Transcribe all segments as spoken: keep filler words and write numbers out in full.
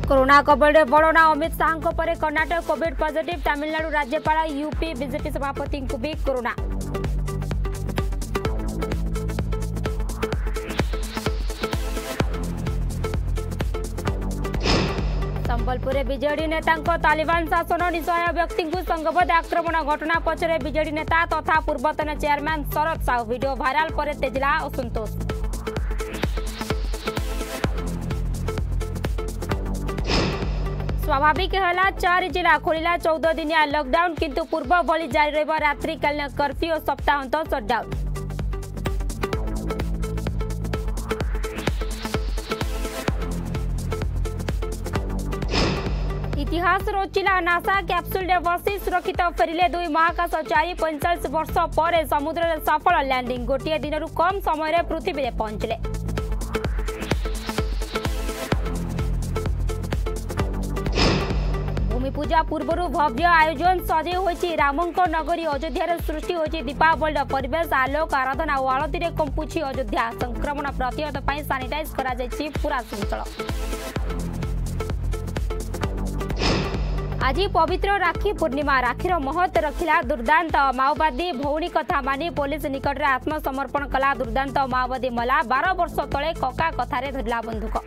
Corona कबल बड़ना अमित शाह पर Karnataka Covid positive Tamil Nadu राज्यपाल यूपी बीजेपी सभापति को भी कोरोना। संबलपुर बीजेडी नेता तालिबान शासन निसहाय व्यक्ति को संघबद्ध आक्रमण घटना पछरे बीजेडी नेता तथा पूर्वतन chairman Sharad Sahu video viral पर तेजिला असंतोष। स्वाभाविक है चार जिला खोलिला चौदह दिनिया लॉकडाउन किंतु पूर्व भली जारी रहिब रात्रिकालीन कर्फ्यू और सप्ताहांत शटडाउन। इतिहास रचिला नासा कैप्सूल बसी सुरक्षित फेरिले दुई महाकाशचारी पैंतालीस वर्ष पर समुद्र में सफल लैंडिंग गोटे दिन कम समय पृथ्वी में पहुंचले। भूमि पूजा पूर्व भव्य आयोजन सजे होइछि रामंक नगरी अयोध्या सृष्टि होइछि दीपावली परिवेश आलोक आराधना और आलती में कंपुछि अयोध्या संक्रमण प्रतिरोध पर सानिटाइज करा जाइछि पूरा चंचल। आज पवित्र राखी पूर्णिमा राखीर महत्व रखिला दुर्दांत माओवादी भौणी कथा मानी पुलिस निकट में आत्मसमर्पण कला दुर्दांत माओवादी मला बारह वर्ष तले कका कथारे धरला बंधुक।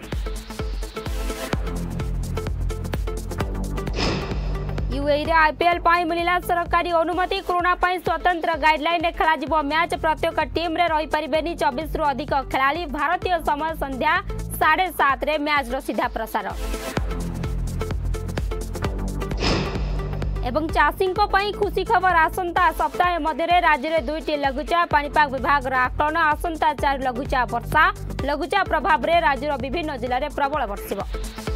यूएई रे आईपीएल पाई मिलिला सरकारी अनुमति कोरोना पाई स्वतंत्र गाइडलाइन रे खेला जिवो मैच प्रत्येक टीम रे रही परिबेनी चौबीस रु अधिक खेलाड़ी भारतीय समय संध्या साढ़े सात रे मैच रो सीधा प्रसार। एवं चाषींको पई खुशी खबर आसंता सप्ताह मध्य राज्य में दुईटी लघुचाप पाणीपाग विभाग आकलन आसंता चार लघुचाप वर्षा लघुचाप प्रभाव में राज्यर विभिन्न जिले में प्रबल वर्षिब।